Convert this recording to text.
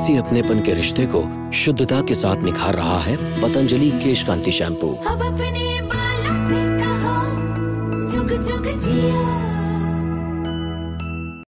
इसी अपनेपन के रिश्ते को शुद्धता के साथ निखार रहा है पतंजलि केश कांति शैम्पू। अब अपने बालों से कहो जुग जुग जियो।